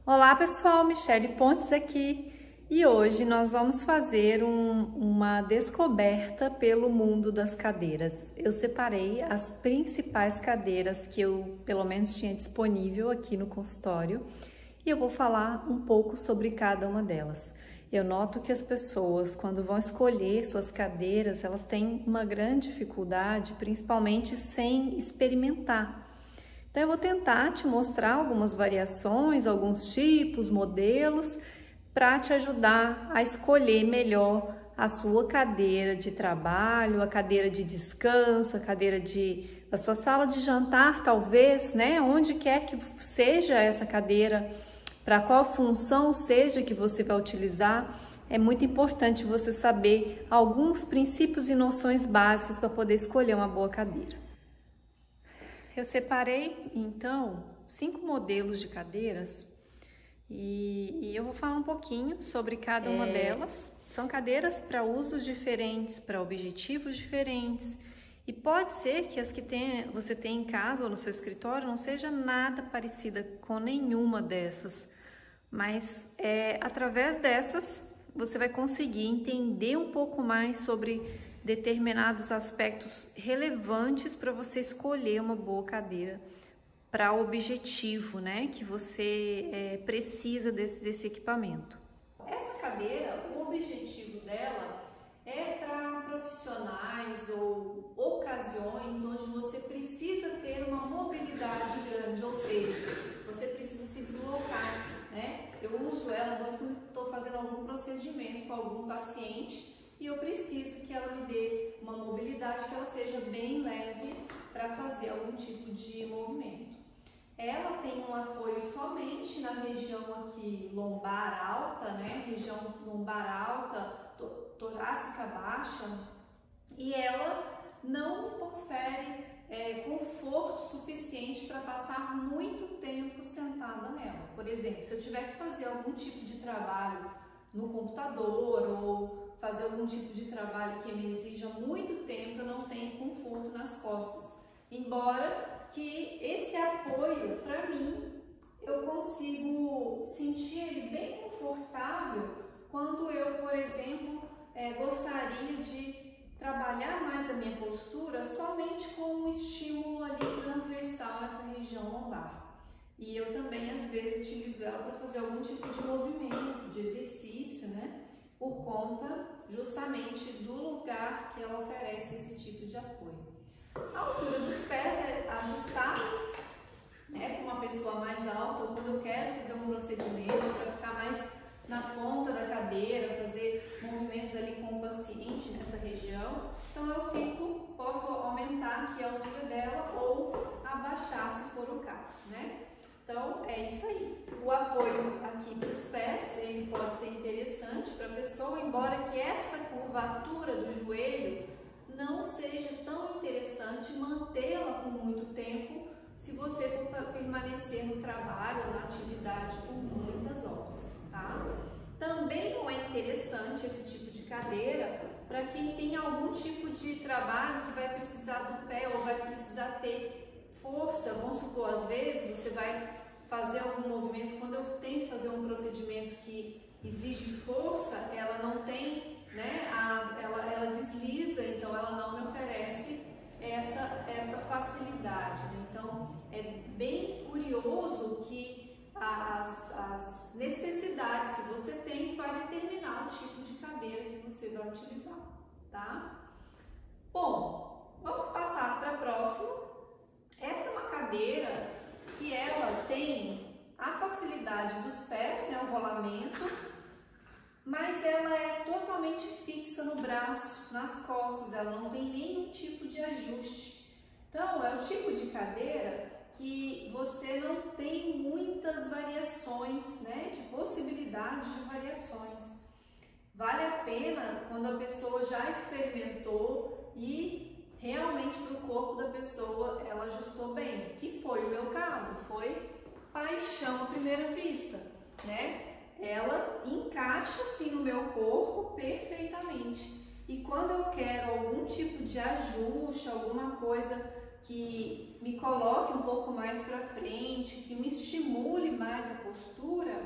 Olá pessoal, Michele Pontes aqui e hoje nós vamos fazer uma descoberta pelo mundo das cadeiras. Eu separei as principais cadeiras que eu pelo menos tinha disponível aqui no consultório e eu vou falar um pouco sobre cada uma delas. Eu noto que as pessoas, quando vão escolher suas cadeiras, elas têm uma grande dificuldade, principalmente sem experimentar. Então, eu vou tentar te mostrar algumas variações, alguns tipos, modelos, para te ajudar a escolher melhor a sua cadeira de trabalho, a cadeira de descanso, a cadeira da sua sala de jantar, talvez, né? Onde quer que seja essa cadeira, para qual função seja que você vai utilizar, é muito importante você saber alguns princípios e noções básicas para poder escolher uma boa cadeira. Eu separei, então, 5 modelos de cadeiras e eu vou falar um pouquinho sobre cada uma delas. São cadeiras para usos diferentes, para objetivos diferentes e pode ser que as que você tem em casa ou no seu escritório não seja nada parecida com nenhuma dessas, mas através dessas você vai conseguir entender um pouco mais sobre determinados aspectos relevantes para você escolher uma boa cadeira para o objetivo, né, que você precisa desse equipamento. Essa cadeira, o objetivo dela é para profissionais ou ocasiões onde você precisa ter uma mobilidade grande, ou seja, você precisa se deslocar, né? Eu uso ela muito quando estou fazendo algum procedimento com algum paciente e eu preciso que ela me dê uma mobilidade, que ela seja bem leve para fazer algum tipo de movimento. Ela tem um apoio somente na região aqui lombar alta, né? Região lombar alta, torácica baixa, e ela não me confere conforto suficiente para passar muito tempo sentada nela. Por exemplo, se eu tiver que fazer algum tipo de trabalho no computador ou fazer algum tipo de trabalho que me exija muito tempo, eu não tenho conforto nas costas. Embora que esse apoio, para mim, eu consigo sentir ele bem confortável quando eu, por exemplo, gostaria de trabalhar mais a minha postura somente com um estímulo ali transversal nessa região lombar. E eu também, às vezes, utilizo ela para fazer algum tipo de movimento, de exercício, né? Por conta justamente do lugar que ela oferece esse tipo de apoio. A altura dos pés é ajustável, né, com uma pessoa mais alta, ou quando eu quero fazer um procedimento para ficar mais na ponta da cadeira, fazer movimentos ali com o paciente nessa região, então eu posso aumentar aqui a altura dela ou abaixar se for o caso, né? Então, é isso aí. O apoio aqui para os pés, ele pode ser interessante para a pessoa, embora que essa curvatura do joelho não seja tão interessante mantê-la por muito tempo se você for permanecer no trabalho ou na atividade por muitas horas, tá? Também não é interessante esse tipo de cadeira para quem tem algum tipo de trabalho que vai precisar do pé ou vai precisar ter força. Vamos supor, às vezes você vai fazer algum movimento, quando eu tenho que fazer um procedimento que exige força, ela não tem, né, ela desliza, então ela não me oferece essa facilidade, né? Então é bem curioso que as necessidades que você tem vai determinar o tipo de cadeira que você vai utilizar, tá? Bom, vamos passar para a próxima. Essa é uma cadeira que ela tem a facilidade dos pés, né, o rolamento, mas ela é totalmente fixa no braço, nas costas, ela não tem nenhum tipo de ajuste. Então, é o tipo de cadeira que você não tem muitas variações, né, de possibilidades de variações. Vale a pena quando a pessoa já experimentou e realmente para o corpo da pessoa ela ajustou bem, que foi o meu caso, foi paixão à primeira vista, né? Ela encaixa assim no meu corpo perfeitamente. E quando eu quero algum tipo de ajuste, alguma coisa que me coloque um pouco mais para frente, que me estimule mais a postura,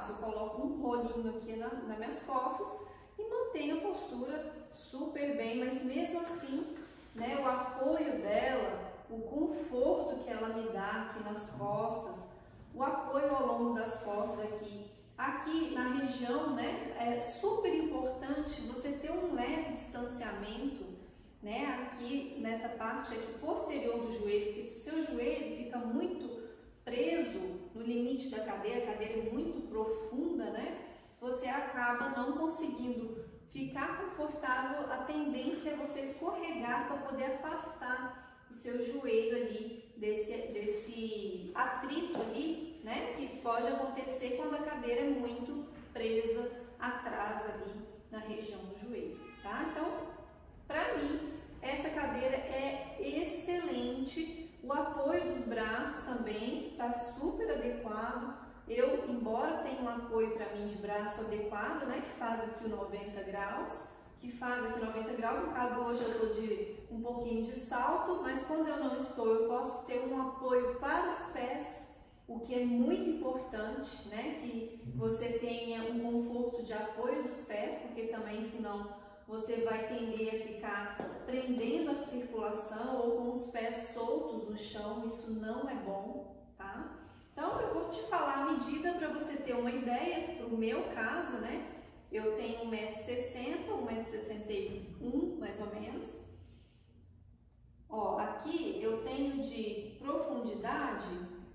faço? Eu coloco um rolinho aqui nas minhas costas e mantenho a postura super bem, mas mesmo assim, né, o apoio dela, o conforto que ela me dá aqui nas costas, o apoio ao longo das costas aqui na região, né, é super importante você ter um leve distanciamento, né, aqui nessa parte aqui posterior do joelho, porque se o seu joelho fica muito preso no limite da cadeira, a cadeira é muito profunda, né, você acaba não conseguindo ficar confortável, a tendência é você escorregar para poder afastar o seu joelho ali desse atrito ali, né, que pode acontecer quando a cadeira é muito presa atrás ali na região do joelho, tá? Então, para mim, essa cadeira é excelente, o apoio dos braços também está super adequado. Eu, embora tenha um apoio para mim de braço adequado, né, que faz aqui o 90 graus, no caso hoje eu estou de um pouquinho de salto, mas quando eu não estou, eu posso ter um apoio para os pés, o que é muito importante, né, que você tenha um conforto de apoio dos pés, porque também senão você vai tender a ficar prendendo a circulação ou com os pés soltos no chão, isso não é bom, tá? Então eu vou te falar a medida para você ter uma ideia, para o meu caso, né? Eu tenho 1,60 m, 1,61 m mais ou menos. Ó, aqui eu tenho de profundidade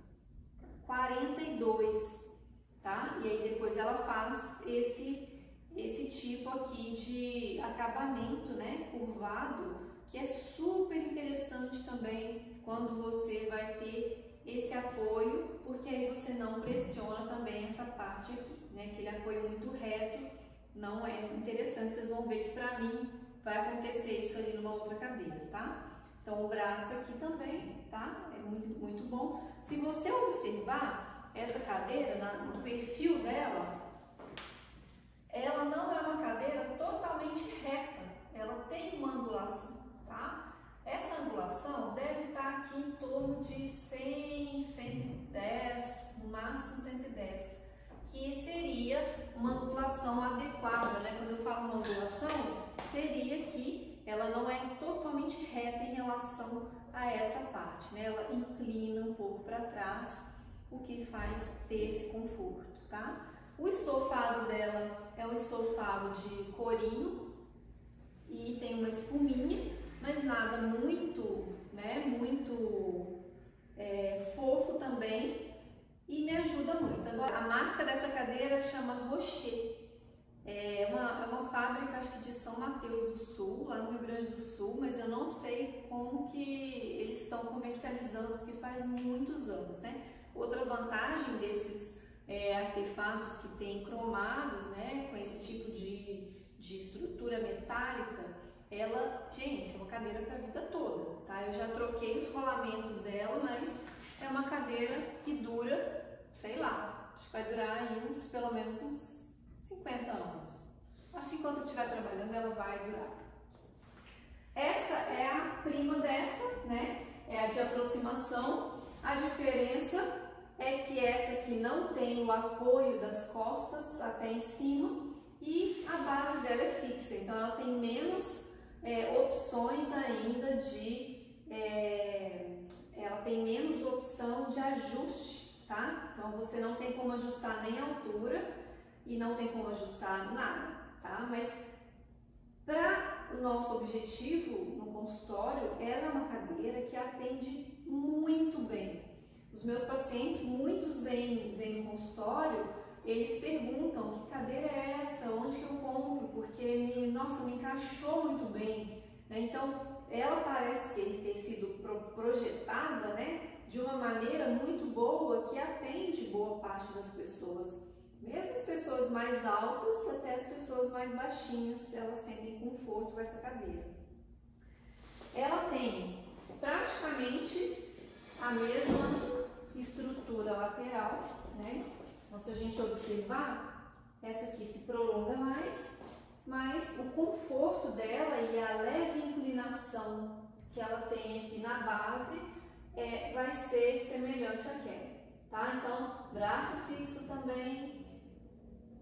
42, tá? E aí depois ela faz esse tipo aqui de acabamento, né, curvado, que é super interessante também quando você vai ter esse apoio, porque aí você não pressiona também essa parte aqui, né, aquele apoio muito reto não é interessante. Vocês vão ver que para mim vai acontecer isso ali numa outra cadeira, tá? Então o braço aqui também, tá? É muito bom. Se você observar essa cadeira no perfil dela, ela não é uma cadeira totalmente reta, ela tem uma angulação, tá? Essa angulação deve estar aqui em torno de 100, 110, no máximo 110, que seria uma angulação adequada, né? Quando eu falo uma angulação, seria que ela não é totalmente reta em relação a essa parte, né? Ela inclina um pouco para trás, o que faz ter esse conforto, tá? O estofado dela é um estofado de corinho e tem uma espuminha, mas nada muito, né, fofo também e me ajuda muito. Agora, a marca dessa cadeira chama Rocher. É uma fábrica, acho que de São Mateus do Sul, lá no Rio Grande do Sul, mas eu não sei como que eles estão comercializando, porque faz muitos anos, né? Outra vantagem desses artefatos que tem cromados, né, com esse tipo de estrutura metálica, gente, é uma cadeira para a vida toda, tá? Eu já troquei os rolamentos dela, mas é uma cadeira que dura, sei lá, acho que vai durar aí pelo menos uns 50 anos. Acho que enquanto eu estiver trabalhando ela vai durar. Essa é a prima dessa, né? É a de aproximação. A diferença é que essa aqui não tem o apoio das costas até em cima e a base dela é fixa, então ela tem menos opções ainda ela tem menos opção de ajuste, tá? Então você não tem como ajustar nem a altura e não tem como ajustar nada, tá? Mas para o nosso objetivo no consultório, ela é uma cadeira que atende muito bem. Os meus pacientes, muitos vêm no consultório, eles perguntam que cadeira é essa, onde que eu compro, porque nossa, me encaixou muito bem, né? Então, ela parece ter sido projetada, né, de uma maneira muito boa que atende boa parte das pessoas. Mesmo as pessoas mais altas até as pessoas mais baixinhas, elas sentem conforto com essa cadeira. Ela tem praticamente a mesma estrutura lateral, né? Então, se a gente observar, essa aqui se prolonga mais, mas o conforto dela e a leve inclinação que ela tem aqui na base vai ser semelhante àquela, tá? Então, braço fixo também,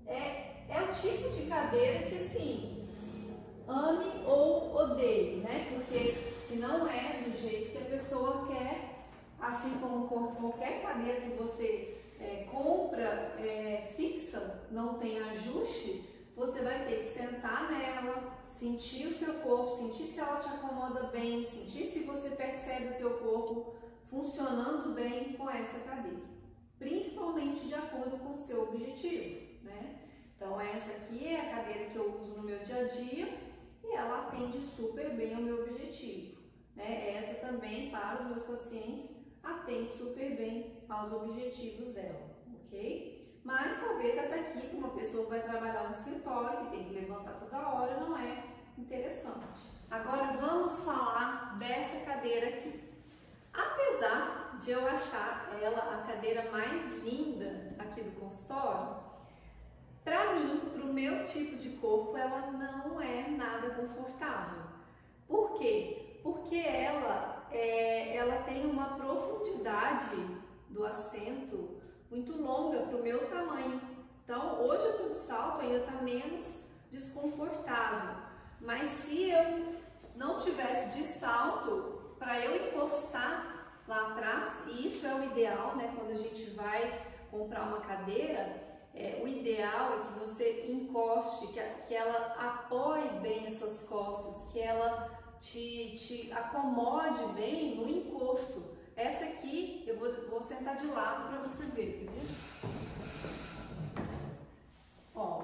é o tipo de cadeira que, assim, ame ou odeie, né? Porque se não é do jeito que a pessoa quer, assim como qualquer cadeira que você compra fixa, não tem ajuste, você vai ter que sentar nela, sentir o seu corpo, sentir se ela te acomoda bem, sentir se você percebe o teu corpo funcionando bem com essa cadeira, principalmente de acordo com o seu objetivo, né? Então essa aqui é a cadeira que eu uso no meu dia a dia e ela atende super bem ao meu objetivo, né? Essa também, para os meus pacientes, atende super bem aos objetivos dela, ok? Mas talvez essa aqui, que uma pessoa vai trabalhar no escritório, que tem que levantar toda hora, não é interessante. Agora vamos falar dessa cadeira aqui. Apesar de eu achar ela a cadeira mais linda aqui do consultório, para mim, para o meu tipo de corpo, ela não é nada confortável. Por quê? Porque ela tem uma profundidade do assento muito longa para o meu tamanho. Então, hoje eu estou de salto, ainda está menos desconfortável. Mas se eu não tivesse de salto, para eu encostar lá atrás, e isso é o ideal, né? Quando a gente vai comprar uma cadeira, o ideal é que você encoste, que ela apoie bem as suas costas, que ela te acomode bem no encosto. Essa aqui eu vou sentar de lado para você ver, quer ver? Ó,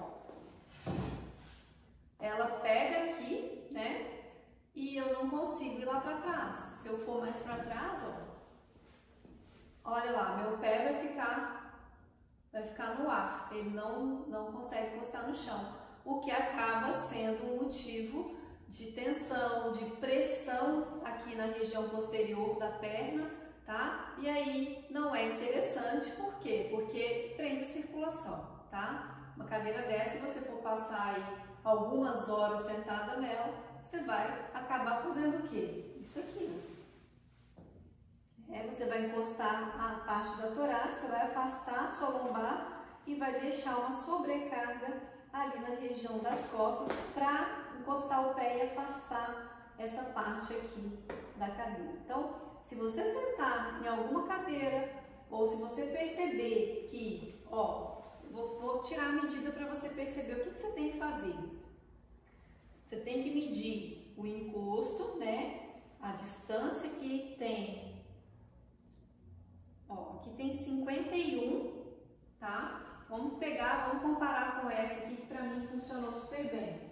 ela pega aqui, né? E eu não consigo ir lá para trás. Se eu for mais para trás, ó, olha lá, meu pé vai ficar no ar. Ele não consegue encostar no chão, o que acaba sendo um motivo de tensão, de pressão aqui na região posterior da perna, tá? E aí não é interessante, por quê? Porque prende a circulação, tá? Uma cadeira dessa, se você for passar aí algumas horas sentada nela, você vai acabar fazendo o quê? Isso aqui. Você vai encostar a parte da torácica, vai afastar a sua lombar e vai deixar uma sobrecarga ali na região das costas para encostar o pé e afastar essa parte aqui da cadeira. Então, se você sentar em alguma cadeira ou se você perceber que, ó, vou tirar a medida para você perceber o que você tem que fazer. Você tem que medir o encosto, né? A distância que tem. Ó, aqui tem 51, tá? Vamos comparar com essa aqui que pra mim funcionou super bem.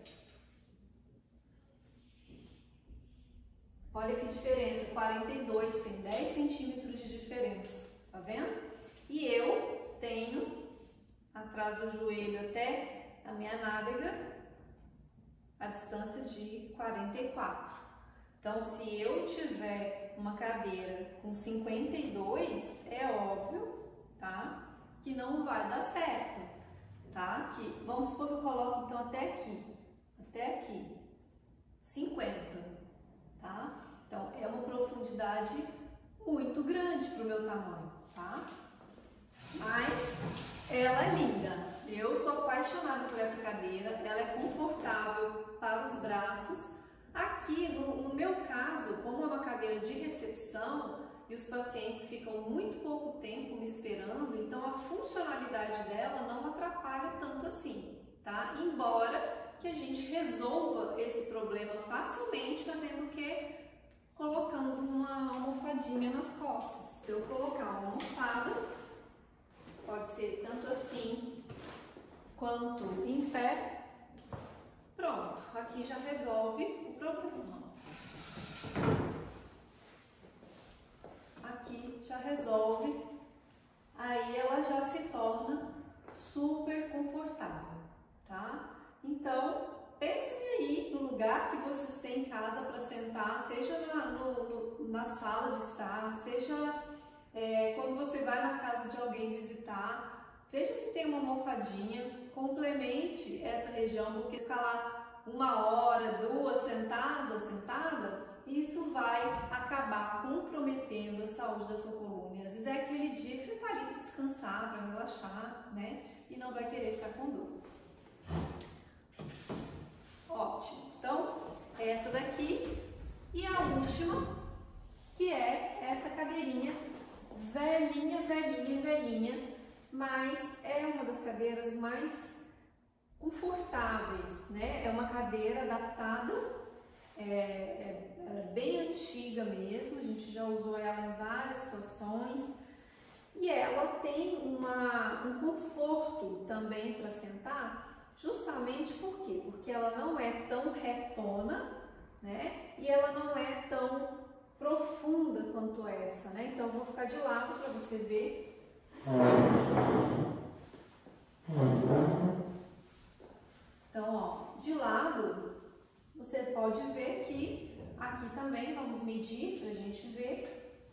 Olha que diferença, 42, tem 10 centímetros de diferença, tá vendo? E eu tenho atrás do joelho até a minha nádega a distância de 44. Então, se eu tiver uma cadeira com 52, é óbvio, tá? Que não vai dar certo, tá? Vamos supor que eu coloque então até aqui, 50, tá? Então, é uma profundidade muito grande para o meu tamanho, tá? Mas ela é linda. Eu sou apaixonada por essa cadeira, ela é confortável para os braços. Aqui, no meu caso, como é uma cadeira de recepção e os pacientes ficam muito pouco tempo me esperando, então a funcionalidade dela não atrapalha tanto assim, tá? Embora que a gente resolva esse problema facilmente fazendo o quê? Colocando uma almofadinha nas costas. Se eu colocar uma almofada, pode ser tanto assim quanto em pé, pronto, aqui já resolve o problema. Aqui já resolve, aí ela já se torna super confortável, tá? Então, pensem aí no lugar que vocês têm em casa para sentar, seja na sala de estar, seja quando você vai na casa de alguém visitar. Veja se tem uma almofadinha, complemente essa região, porque ficar lá 1 hora, 2 sentada, isso vai acabar comprometendo a saúde da sua coluna. Às vezes é aquele dia que você está ali para descansar, para relaxar, né? e não vai querer ficar com dor. Ótimo. Então, essa daqui e a última, que é essa cadeirinha velhinha, velhinha, velhinha, mas é uma das cadeiras mais confortáveis, né? É uma cadeira adaptada, ela é bem antiga mesmo, a gente já usou ela em várias situações e ela tem um conforto também para sentar, justamente por quê? Porque ela não é tão retona, né? E ela não é tão profunda quanto essa, né? Então eu vou ficar de lado para você ver. Então, ó, de lado, você pode ver que aqui também vamos medir pra gente ver.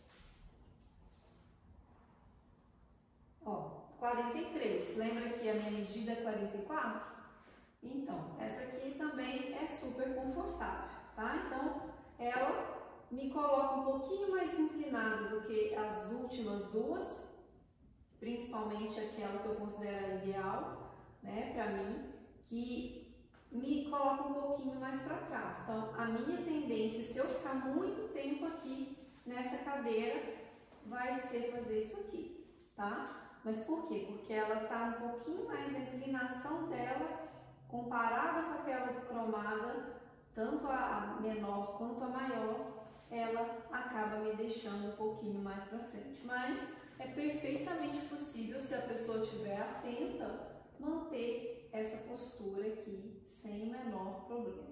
Ó, 43. Lembra que a minha medida é 44? Então, essa aqui também é super confortável, tá? Então, ela me coloca um pouquinho mais inclinada do que as últimas duas, principalmente aquela que eu considero ideal, né, pra mim, que me coloca um pouquinho mais para trás. Então, a minha tendência, se eu ficar muito tempo aqui nessa cadeira, vai ser fazer isso aqui, tá? Mas por quê? Porque ela tá um pouquinho mais, a inclinação dela, comparada com aquela de cromada, tanto a menor quanto a maior, ela acaba me deixando um pouquinho mais para frente. Mas é perfeitamente possível, se a pessoa estiver atenta, manter essa postura aqui sem o menor problema.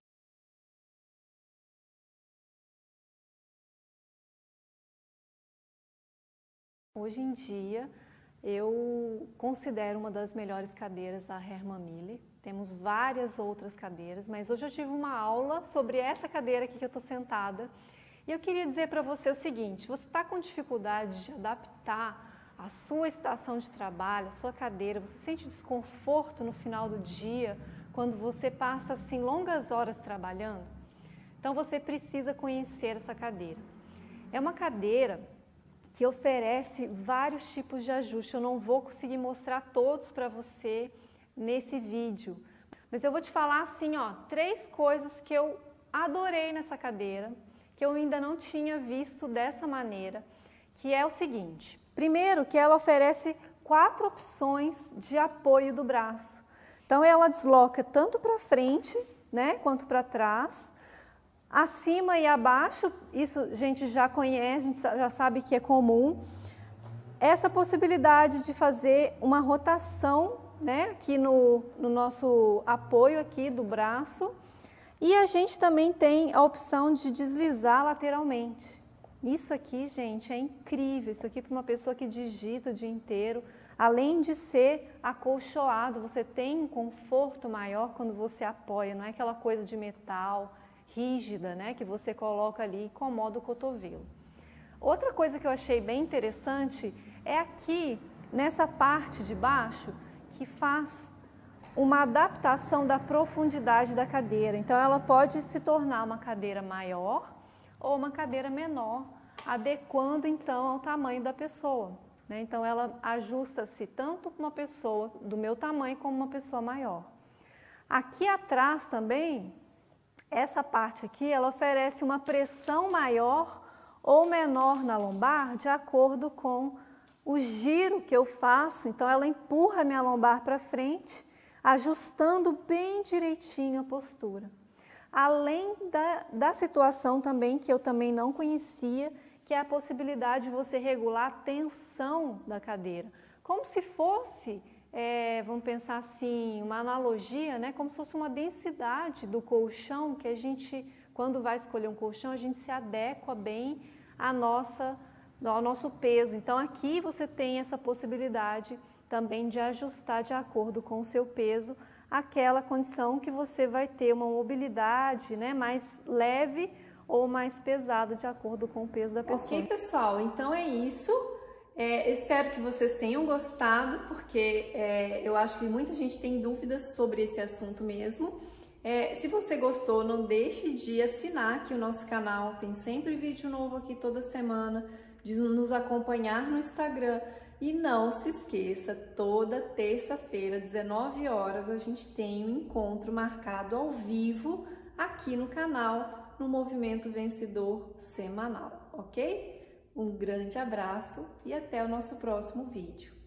Hoje em dia, eu considero uma das melhores cadeiras a Herman Miller. Temos várias outras cadeiras, mas hoje eu tive uma aula sobre essa cadeira aqui que eu estou sentada. E eu queria dizer para você o seguinte, você está com dificuldade de adaptar a sua estação de trabalho, a sua cadeira, você sente desconforto no final do dia, quando você passa assim longas horas trabalhando? Então você precisa conhecer essa cadeira. É uma cadeira que oferece vários tipos de ajuste. Eu não vou conseguir mostrar todos para você nesse vídeo, mas eu vou te falar assim, ó, 3 coisas que eu adorei nessa cadeira, que eu ainda não tinha visto dessa maneira, que é o seguinte. Primeiro, que ela oferece 4 opções de apoio do braço. Então, ela desloca tanto para frente, né, quanto para trás, acima e abaixo. Isso a gente já conhece, a gente já sabe que é comum. Essa possibilidade de fazer uma rotação, né, aqui no nosso apoio aqui do braço. E a gente também tem a opção de deslizar lateralmente. Isso aqui, gente, é incrível. Isso aqui para uma pessoa que digita o dia inteiro, além de ser acolchoado, você tem um conforto maior quando você apoia, não é aquela coisa de metal rígida, né, que você coloca ali e incomoda o cotovelo. Outra coisa que eu achei bem interessante é aqui, nessa parte de baixo, que faz uma adaptação da profundidade da cadeira. Então, ela pode se tornar uma cadeira maior ou uma cadeira menor, adequando então ao tamanho da pessoa, né? Então ela ajusta-se tanto para uma pessoa do meu tamanho como uma pessoa maior. Aqui atrás também, essa parte aqui, ela oferece uma pressão maior ou menor na lombar de acordo com o giro que eu faço. Então ela empurra a minha lombar para frente, ajustando bem direitinho a postura. Além da situação também, que eu também não conhecia, que é a possibilidade de você regular a tensão da cadeira. Como se fosse, vamos pensar assim, uma analogia, né? Como se fosse uma densidade do colchão, que a gente, quando vai escolher um colchão, a gente se adequa bem ao nosso peso. Então aqui você tem essa possibilidade também de ajustar de acordo com o seu peso, aquela condição que você vai ter uma mobilidade, né, mais leve ou mais pesada de acordo com o peso da pessoa. Ok, pessoal, então é isso. Espero que vocês tenham gostado, porque eu acho que muita gente tem dúvidas sobre esse assunto mesmo. Se você gostou, não deixe de assinar aqui o nosso canal, tem sempre vídeo novo aqui toda semana, de nos acompanhar no Instagram, E não se esqueça, toda terça-feira, 19 horas, a gente tem um encontro marcado ao vivo aqui no canal, no Movimento Vencedor Semanal, ok? Um grande abraço e até o nosso próximo vídeo.